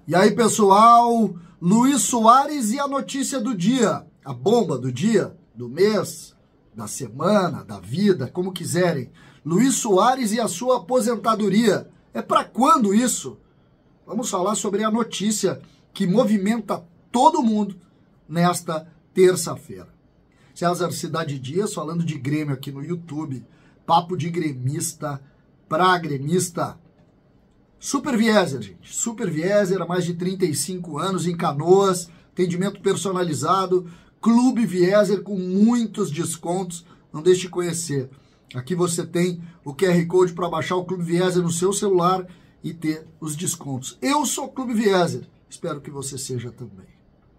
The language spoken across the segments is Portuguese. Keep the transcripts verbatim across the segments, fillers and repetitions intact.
E aí, pessoal, Luis Soares e a notícia do dia, a bomba do dia, do mês, da semana, da vida, como quiserem. Luis Soares e a sua aposentadoria. É para quando isso? Vamos falar sobre a notícia que movimenta todo mundo nesta terça-feira. César Cidade Dias falando de Grêmio aqui no YouTube. Papo de gremista pra gremista. Super Vieser, gente. Super Vieser, há mais de trinta e cinco anos em Canoas, atendimento personalizado, Clube Vieser com muitos descontos. Não deixe de conhecer. Aqui você tem o Q R Code para baixar o Clube Vieser no seu celular e ter os descontos. Eu sou Clube Vieser. Espero que você seja também.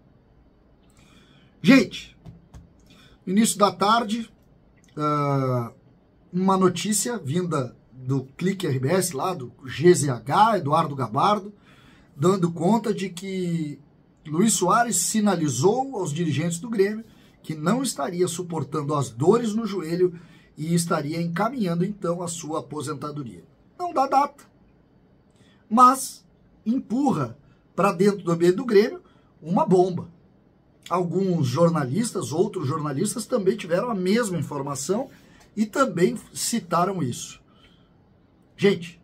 Gente, início da tarde, uh, uma notícia vinda do Clique R B S, lá do G Z H, Eduardo Gabardo, dando conta de que Luis Soares sinalizou aos dirigentes do Grêmio que não estaria suportando as dores no joelho e estaria encaminhando, então, a sua aposentadoria. Não dá data, mas empurra para dentro do ambiente do Grêmio uma bomba. Alguns jornalistas, outros jornalistas também tiveram a mesma informação e também citaram isso. Gente,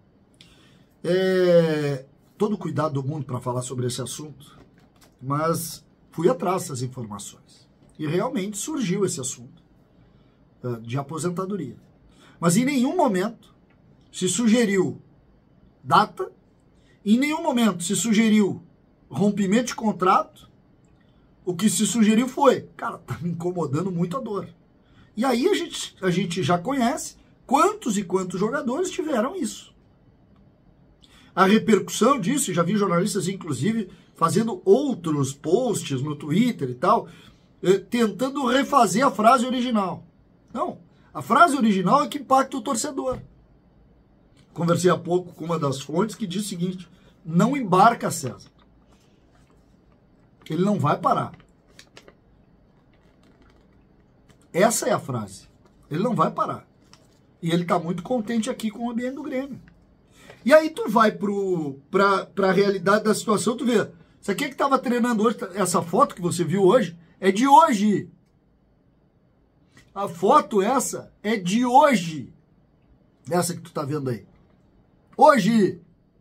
é, todo cuidado do mundo para falar sobre esse assunto, mas fui atrás dessas informações e realmente surgiu esse assunto uh, de aposentadoria. Mas em nenhum momento se sugeriu data, em nenhum momento se sugeriu rompimento de contrato. O que se sugeriu foi, cara, tá me incomodando muito a dor. E aí a gente, a gente já conhece quantos e quantos jogadores tiveram isso. A repercussão disso, já vi jornalistas, inclusive, fazendo outros posts no Twitter e tal, eh, tentando refazer a frase original. Não, a frase original é que impacta o torcedor. Conversei há pouco com uma das fontes que diz o seguinte: não embarca, César. Ele não vai parar. Essa é a frase. Ele não vai parar. E ele tá muito contente aqui com o ambiente do Grêmio. E aí tu vai pro, pra, pra realidade da situação, tu vê. Isso aqui é que tava treinando hoje, essa foto que você viu hoje, é de hoje. A foto essa é de hoje. Essa que tu tá vendo aí. Hoje.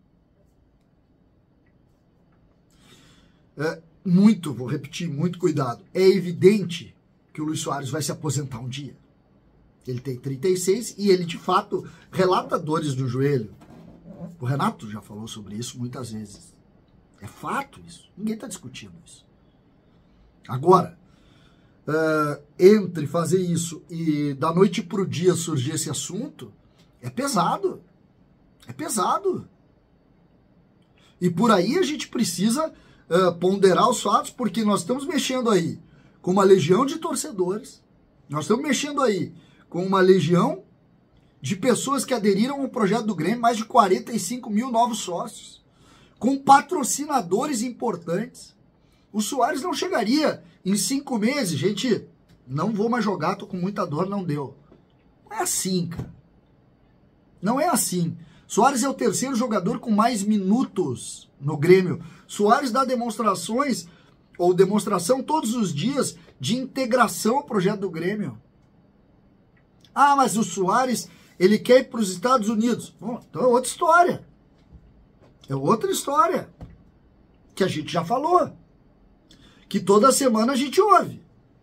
É, muito, vou repetir, muito cuidado. É evidente que o Luis Soares vai se aposentar um dia. Ele tem trinta e seis e ele, de fato, relata dores no joelho. O Renato já falou sobre isso muitas vezes. É fato isso. Ninguém está discutindo isso. Agora, uh, entre fazer isso e da noite para o dia surgir esse assunto, é pesado. É pesado. E por aí a gente precisa uh, ponderar os fatos, porque nós estamos mexendo aí com uma legião de torcedores, nós estamos mexendo aí com uma legião de pessoas que aderiram ao projeto do Grêmio, mais de quarenta e cinco mil novos sócios, com patrocinadores importantes. O Soares não chegaria em cinco meses, gente, não vou mais jogar, tô com muita dor, não deu. Não é assim, cara. Não é assim. Soares é o terceiro jogador com mais minutos no Grêmio. Soares dá demonstrações, ou demonstração todos os dias, de integração ao projeto do Grêmio. Ah, mas o Soares, ele quer ir para os Estados Unidos. Bom, então é outra história. É outra história. Que a gente já falou. Que toda semana a gente ouve.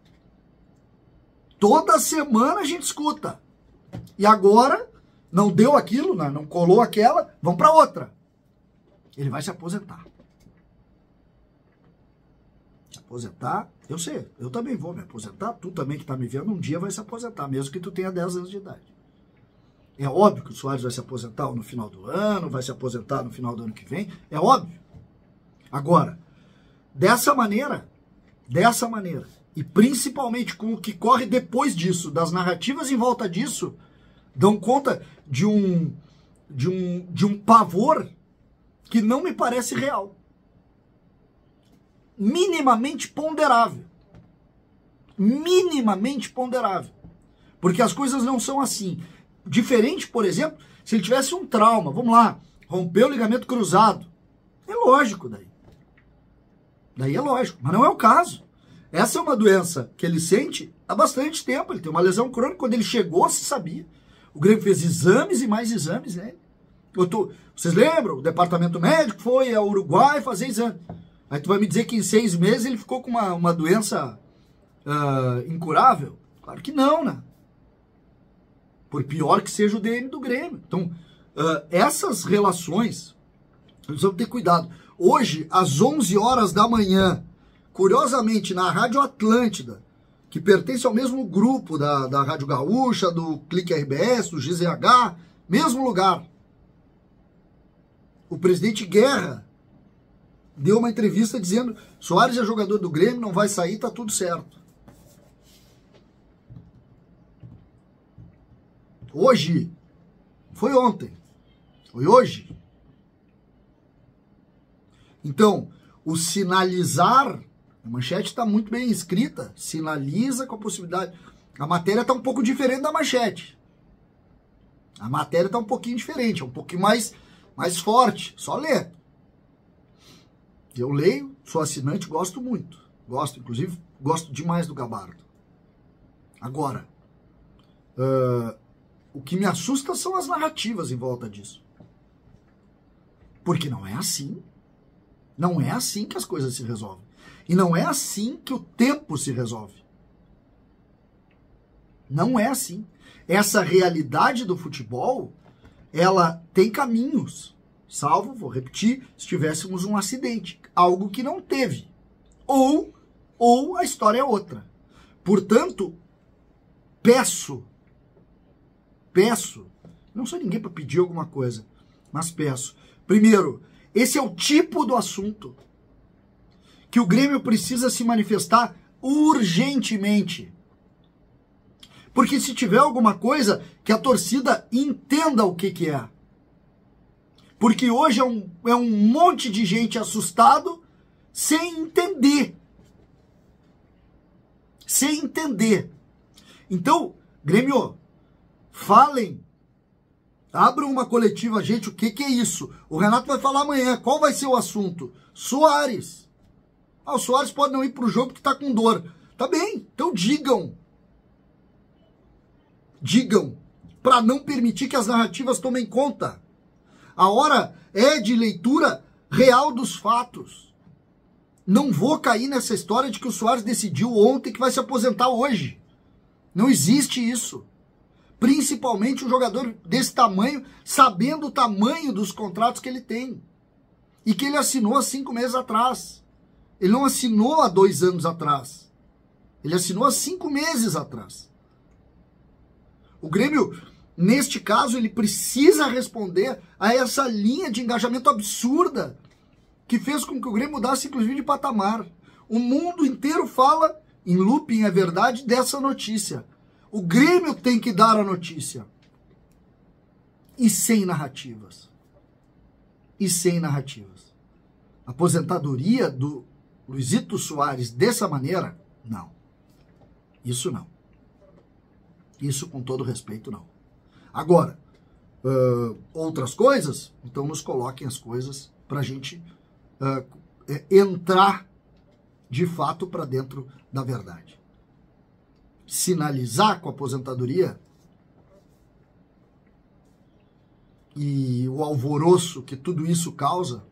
Toda semana a gente escuta. E agora, não deu aquilo, não colou aquela, vamos para outra. Ele vai se aposentar. Se aposentar, eu sei, eu também vou me aposentar, tu também que tá me vendo, um dia vai se aposentar, mesmo que tu tenha dez anos de idade. É óbvio que o Soares vai se aposentar no final do ano, vai se aposentar no final do ano que vem, é óbvio. Agora, dessa maneira, dessa maneira, e principalmente com o que corre depois disso, das narrativas em volta disso, dão conta de um, de um, de um pavor que não me parece real. Minimamente ponderável. Minimamente ponderável. Porque as coisas não são assim. Diferente, por exemplo, se ele tivesse um trauma, vamos lá, rompeu o ligamento cruzado, É lógico daí. Daí é lógico, mas não é o caso. Essa é uma doença que ele sente há bastante tempo. Ele tem uma lesão crônica. Quando ele chegou, se sabia. O Grêmio fez exames e mais exames, né? Eu tô, vocês lembram? O departamento médico foi ao Uruguai fazer exame. Aí tu vai me dizer que em seis meses ele ficou com uma, uma doença uh, incurável? Claro que não, né? Por pior que seja o D N do Grêmio. Então, uh, essas relações, nós vamos ter cuidado. Hoje, às onze horas da manhã, curiosamente, na Rádio Atlântida, que pertence ao mesmo grupo da, da Rádio Gaúcha, do Clique R B S, do G Z H, mesmo lugar, o presidente Guerra deu uma entrevista dizendo: Soares é jogador do Grêmio, não vai sair, tá tudo certo. Hoje, foi ontem, foi hoje. Então, o sinalizar, a manchete está muito bem escrita, sinaliza com a possibilidade. A matéria está um pouco diferente da manchete. A matéria está um pouquinho diferente, é um pouquinho mais, mais forte, só ler. Eu leio, sou assinante, gosto muito. Gosto, inclusive, gosto demais do Gabardo. Agora, uh, o que me assusta são as narrativas em volta disso. Porque não é assim. Não é assim que as coisas se resolvem. E não é assim que o tempo se resolve. Não é assim. Essa realidade do futebol, ela tem caminhos. Salvo, vou repetir, se tivéssemos um acidente. Algo que não teve. Ou, ou a história é outra. Portanto, peço, peço, não sou ninguém para pedir alguma coisa, mas peço. Primeiro, esse é o tipo do assunto que o Grêmio precisa se manifestar urgentemente. Porque se tiver alguma coisa, que a torcida entenda o que que é. Porque hoje é um, é um monte de gente assustado sem entender. Sem entender. Então, Grêmio, falem. Abram uma coletiva, gente, o que que é isso? O Renato vai falar amanhã. Qual vai ser o assunto? Soares. Ah, o Soares pode não ir pro jogo porque tá com dor. Tá bem, então digam. Digam. Para não permitir que as narrativas tomem conta. A hora é de leitura real dos fatos. Não vou cair nessa história de que o Soares decidiu ontem que vai se aposentar hoje. Não existe isso. Principalmente um jogador desse tamanho, sabendo o tamanho dos contratos que ele tem. E que ele assinou há cinco meses atrás. Ele não assinou há dois anos atrás. Ele assinou há cinco meses atrás. O Grêmio, neste caso, ele precisa responder a essa linha de engajamento absurda que fez com que o Grêmio mudasse, inclusive, de patamar. O mundo inteiro fala, em looping, é verdade, dessa notícia. O Grêmio tem que dar a notícia. E sem narrativas. E sem narrativas. A aposentadoria do Luizito Soares dessa maneira, não. Isso não. Isso, com todo respeito, não. Agora, uh, outras coisas, então nos coloquem as coisas para a gente uh, entrar de fato para dentro da verdade. Sinalizar com a aposentadoria e o alvoroço que tudo isso causa,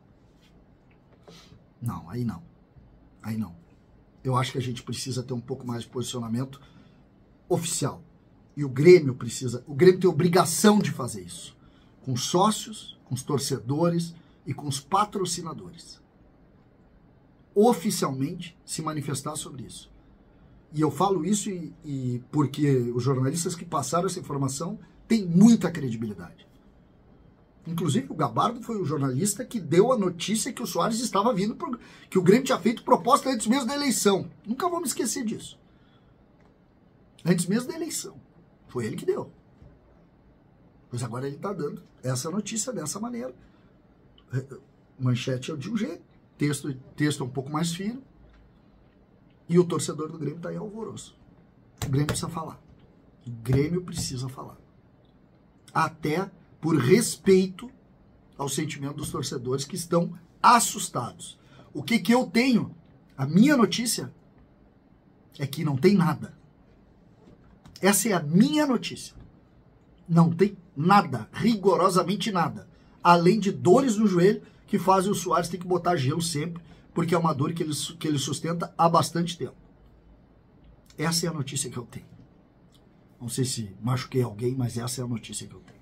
não, aí não. Aí não. Eu acho que a gente precisa ter um pouco mais de posicionamento oficial. E o Grêmio precisa, o Grêmio tem obrigação de fazer isso. Com os sócios, com os torcedores e com os patrocinadores. Oficialmente se manifestar sobre isso. E eu falo isso e, e porque os jornalistas que passaram essa informação têm muita credibilidade. Inclusive o Gabardo foi o jornalista que deu a notícia que o Soares estava vindo, pro, que o Grêmio tinha feito proposta antes mesmo da eleição. Nunca vou me esquecer disso. Antes mesmo da eleição. Foi ele que deu. Pois agora ele está dando essa notícia dessa maneira. Manchete é de um jeito, texto, texto é um pouco mais fino. E o torcedor do Grêmio está em alvoroço. O Grêmio precisa falar. O Grêmio precisa falar. Até por respeito ao sentimento dos torcedores que estão assustados. O que que eu tenho? A minha notícia é que não tem nada. Essa é a minha notícia. Não tem nada, rigorosamente nada, além de dores no joelho que fazem o Soares ter que botar gelo sempre, porque é uma dor que ele, que ele sustenta há bastante tempo. Essa é a notícia que eu tenho. Não sei se machuquei alguém, mas essa é a notícia que eu tenho.